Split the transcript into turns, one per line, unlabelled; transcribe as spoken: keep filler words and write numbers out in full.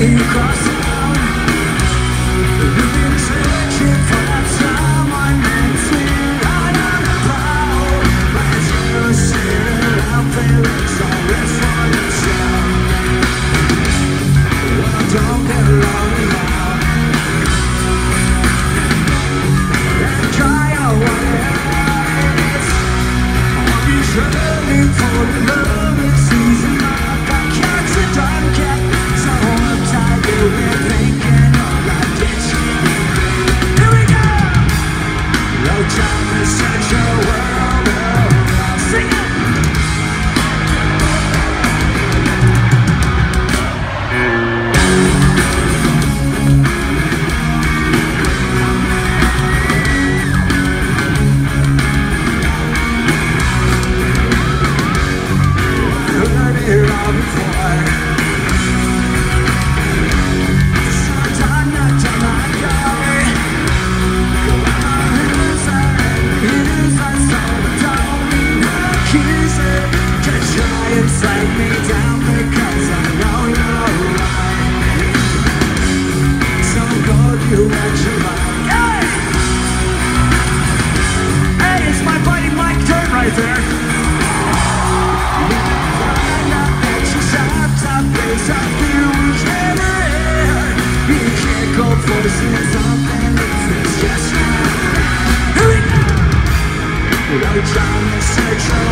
you cross town. You've been searching for that someone meant to ride on the prowl. As you're sitting around feeling sorry for yourself. Well, don't get lonely now. And try out what it is. I'll be searching for the love that season up. I can't sit down, cat. So uptight, you've been thinking all I did. Here we go! No time to search your world around. Sing it! Here all before. So time not to my guy. Go on inside, inside, so don't need no kisses. Just try and slide me down because I know you're right. So go do what you like. Hey! Hey, it's my buddy Mike Turn right there. Forcing something if it's just right. Here we go! No time to search.